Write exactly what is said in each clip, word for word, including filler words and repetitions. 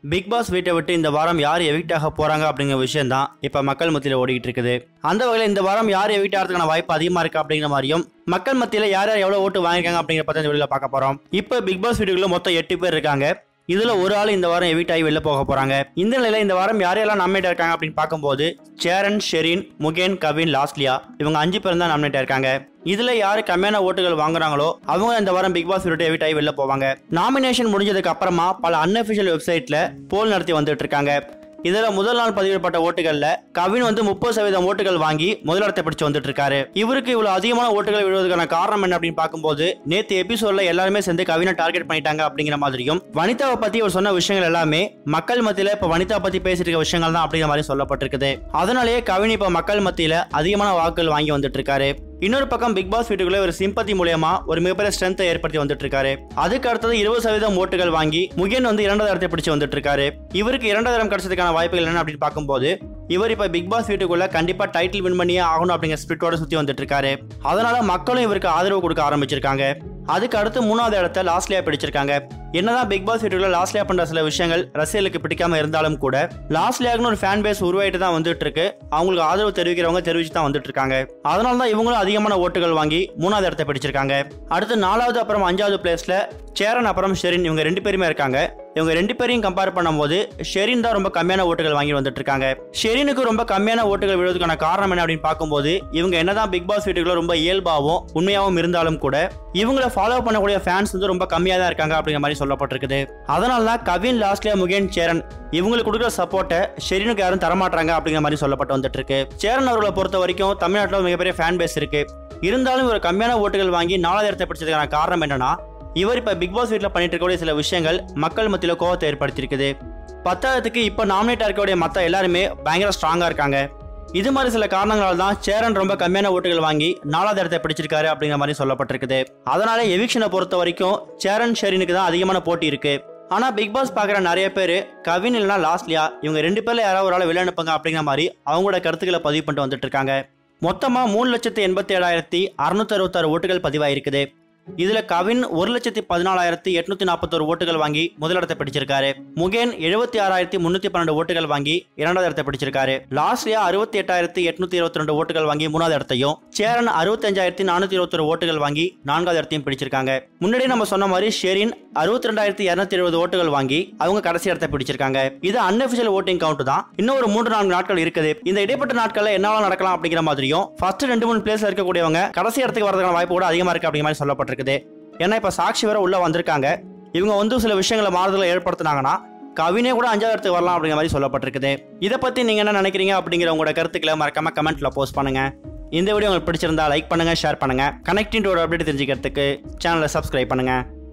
Big pass வீட்டை விட்டு இந்த வாரம் யார் எவிக்ட் ஆக போறாங்க அப்படிங்கிற விஷயம் தான் இப்ப மக்கள் மத்தியில ஓடிட்டு இருக்குது. அந்த வகையில் இந்த வாரம் யார் எவிக்ட் ஆகிறதுக்கான வாய்ப்பு அதிகமா இருக்கு அப்படிங்கிற மாதிரியும் மக்கள் மத்தியில யார் யார் எவ்வளவு ஓட்டு வாங்கிருக்காங்க அப்படிங்கிற பத்தி வெளியில பார்க்க போறோம். இப்ப பிக் பாஸ் வீட்டுக்குள்ள மொத்தம் எட்டு பேர் இருக்காங்க. இதுல ஒரு ஆள் இந்த வாரம் எவிக்ட் ஆகி வெளில போக போறாங்க. இந்த நிலையில இந்த வாரம் யாரெல்லாம் நாமினேட் இருக்காங்க அப்படின்னு பார்க்கும்போது சேரன், ஷெரின், முகேன், கவின், லாஸ்லியா இவங்க அஞ்சு பேர் தான் நாமினேட் இருக்காங்க. இதுல யாரு கம்மியான ஓட்டுகள் வாங்குறாங்களோ அவங்க இந்த வாரம் பிக் பாஸ் விட்டு எவிக்ட் ஆகி வெளில போவாங்க. நாமினேஷன் முடிஞ்சதுக்கு அப்புறமா பல அன்அபிஷியல் வெப்சைட்ல போல் நடத்தி வந்துட்டு இருக்காங்க. இதுல முதல் நாள் பதிவிடப்பட்ட ஓட்டுகள்ல கவின் வந்து முப்பது சதவீதம் ஓட்டுகள் வாங்கி முதலிடத்தை பிடிச்சு வந்துட்டு இருக்காரு. இவருக்கு இவ்வளவு அதிகமான ஓட்டுகள் விழுவதற்கான காரணம் என்ன அப்படின்னு பார்க்கும்போது நேற்று எபிசோட்ல எல்லாருமே சேர்ந்து கவினை டார்கெட் பண்ணிட்டாங்க அப்படிங்கிற மாதிரியும் வனிதாவை பத்தி அவர் சொன்ன விஷயங்கள் எல்லாமே மக்கள் மத்தியில இப்ப வனிதா பத்தி பேசிட்டு இருக்க விஷயங்கள் தான் அப்படிங்கிற மாதிரி சொல்லப்பட்டிருக்குது. அதனாலேயே கவின் இப்ப மக்கள் மத்தியில அதிகமான வாக்குகள் வாங்கி வந்துட்டு இருக்காரு. இன்னொரு பக்கம் பிக் பாஸ் வீட்டுக்குள்ள ஒரு சிம்பத்தி மூலமா ஒரு மிகப்பெரிய ஸ்ட்ரென்த்தை ஏற்படுத்தி வந்துட்டு இருக்காரு. அதுக்கு அடுத்தது இருபது சதவீதம் ஓட்டுகள் வாங்கி முகேன் வந்து இரண்டாவது இடத்தை பிடிச்சு வந்துட்டு இருக்காரு. இவருக்கு இரண்டாவது இடம் கிடைச்சதுக்கான வாய்ப்புகள் என்ன அப்படின்னு பார்க்கும்போது இவர் இப்ப பிக் பாஸ் வீட்டுக்குள்ள கண்டிப்பா டைட்டில் வின் பண்ணியே ஆகணும் அப்படிங்கிற ஸ்பிரிட்டோட சுத்தி வந்துட்டு இருக்காரு. அதனால மக்களும் இவருக்கு ஆதரவு கொடுக்க ஆரம்பிச்சிருக்காங்க. அதுக்கு அடுத்து மூணாவது இடத்தை லாஸ்லியா பிடிச்சிருக்காங்க. என்னதான் பிக் பாஸ் வீட்டுக்குள்ள லாஸ்லியா பண்ற சில விஷயங்கள் ரசிகர்களுக்கு பிடிக்காம இருந்தாலும் கூட லாஸ்லியாக்குன்னு ஒரு ஃபேன் பேஸ் உருவாயிட்டு தான் வந்துட்டு இருக்கு. அவங்களுக்கு ஆதரவு தெரிவிக்கிறவங்க தெரிவிச்சு தான் வந்துட்டு இருக்காங்க. அதனால தான் இவங்களும் அதிகமான ஓட்டுகள் வாங்கி மூணாவது இடத்தை பிடிச்சிருக்காங்க. அடுத்து நாலாவது அப்புறம் அஞ்சாவது பிளேஸ்ல சேரன் அப்புறம் ஷெரின் இவங்க ரெண்டு பேருமே இருக்காங்க. இவங்க ரெண்டு பேரையும் கம்பேர் பண்ணும்போது ஷெரின் தான் ரொம்ப கம்மியான ஓட்டுகள் வாங்கி வந்துட்டு இருக்காங்க. ஷெரினுக்கு ரொம்ப கம்மியான ஓட்டுகள் விழுவதற்கான காரணம் என்ன அப்படின்னு பார்க்கும்போது இவங்க என்னதான் பிக் பாஸ் வீட்டுக்குள்ள ரொம்ப இயல்பாகவும் உண்மையாகவும் இருந்தாலும் கூட இவங்களை ஃபாலோ பண்ணக்கூடிய ஃபேன்ஸ் வந்து ரொம்ப கம்மியா தான் இருக்காங்க அப்படிங்கிற மாதிரி சொல்லப்பட்டிருக்குது. அதனால தான் கவின், லாஸ்லியா, முகேன், சேரன் இவங்களுக்கு கொடுக்குற சப்போர்ட்டை ஷெரினுக்கு யாரும் தரமாட்டாங்க அப்படிங்கிற மாதிரி சொல்லப்பட்டு வந்துட்டு இருக்கு. சேரன் அவர்களை பொறுத்த வரைக்கும் தமிழ்நாட்டில் மிகப்பெரிய ஃபேன் பேஸ் இருக்கு. இருந்தாலும் இவர் கம்மியான ஓட்டுகள் வாங்கி நாலாவது இடத்தை பிடிச்சதுக்கான காரணம் என்னன்னா இவர் இப்ப பிக் பாஸ் வீட்டில் பண்ணிட்டு இருக்கக்கூடிய சில விஷயங்கள் மக்கள் மத்தியில கோவத்தை ஏற்படுத்தியிருக்குது. பத்தாயிரத்துக்கு இப்ப நாமினேட் இருக்கக்கூடிய மற்ற எல்லாருமே பயங்கர ஸ்ட்ராங்கா இருக்காங்க. இது மாதிரி சில காரணங்களால் தான் சேரன் ரொம்ப கம்மியான ஓட்டுகள் வாங்கி நாலாவது இடத்தை பிடிச்சிருக்காரு அப்படிங்கிற மாதிரி சொல்லப்பட்டிருக்குது. அதனால எவிக்ஷனை பொறுத்த வரைக்கும் சேரன், ஷெரினுக்கு தான் அதிகமான போட்டி இருக்கு. ஆனா பிக் பாஸ் பாக்குற நிறைய பேர் கவின் இல்லைனா லாஸ்லியா இவங்க ரெண்டு பேர்ல யாராவது ஒரு ஆளை வெளில அனுப்புங்க அப்படிங்கிற மாதிரி அவங்களோட கருத்துக்களை பதிவு பண்ணிட்டு வந்துட்டு இருக்காங்க. மொத்தமா மூணு லட்சத்தி எண்பத்தி ஏழாயிரத்தி அறுநூத்தி அறுபத்தி ஆறு ஓட்டுகள் பதிவாயிருக்குது. இதுல கவின் ஒரு லட்சத்தி பதினாலாயிரத்தி எட்நூத்தி நாற்பத்தி ஒரு ஓட்டுகள் வாங்கி முதலிடத்தை பிடிச்சிருக்காரு. முகேன் எழுபத்தி ஆறாயிரத்தி முன்னூத்தி பன்னெண்டு ஓட்டுகள் வாங்கி இரண்டாவது இடத்தை பிடிச்சிருக்காரு. லாஸ்லியா அறுபத்தி எட்டாயிரத்தி எட்நூத்தி இருபத்தி ரெண்டு ஓட்டுகள் வாங்கி மூணாவது இடத்தையும், சேரன் அறுபத்தி அஞ்சாயிரத்தி நானூத்தி இருபத்தி ஒரு ஓட்டுகள் வாங்கி நான்காவது இடத்தையும் பிடிச்சிருக்காங்க. முன்னாடி நம்ம சொன்ன மாதிரி ஷெரின் அறுபத்தி ரெண்டாயிரத்தி இருநூத்தி எழுபது ஓட்டுகள் வாங்கி அவங்க கடைசி இடத்தை பிடிச்சிருக்காங்க. இது அன்அபிஷியல் ஓட்டிங் கவுண்ட் தான். இன்னும் ஒரு மூன்று நான்கு நாட்கள் இருக்குது. இந்த இடைப்பட்ட நாட்கள்ல என்னவா நடக்கலாம் அப்படிங்கிற மாதிரியும் ஃபர்ஸ்ட் ரெண்டு மூணு பிளேஸ்ல இருக்கக்கூடியவங்க கடைசி இடத்துக்கு வரதுக்கான வாய்ப்பு கூட அதிகமா இருக்கு அப்படிங்கிற மாதிரி சொல்லப்பட்டிருக்கு. ஏன்னா இப்ப சாட்சி வேற உள்ள வந்திருக்காங்க. இவங்க வந்து சில விஷயங்களை மாறுதலை ஏற்படுத்தினாங்கன்னா கவினே கூட அஞ்சாவது இடத்துக்கு வரலாம் அப்படிங்கிற மாதிரி சொல்லப்பட்டிருக்குது. இதை பத்தி நீங்க என்ன நினைக்கிறீங்க அப்படிங்கிற உங்களோட கருத்துக்களை மறக்காம கமெண்ட்ல போஸ்ட் பண்ணுங்க. இந்த வீடியோ உங்களுக்கு பிடிச்சிருந்தா லைக் பண்ணுங்க, ஷேர் பண்ணுங்க. கனெக்டிங் ஒரு அப்டேட் தெரிஞ்சுக்கிறதுக்கு சேனலை சப்ஸ்கிரைப் பண்ணுங்க.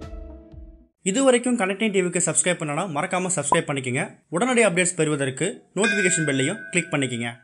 இது வரைக்கும் கனெக்டிங் டிவிக்கு சப்ஸ்கிரைப் பண்ணனா மறக்காம சப்ஸ்கிரைப் பண்ணிக்கங்க. உடனடி அப்டேட்ஸ் பெறுவதற்கு நோட்டிபிகேஷன் பெல்லையும் கிளிக் பண்ணிக்கங்க.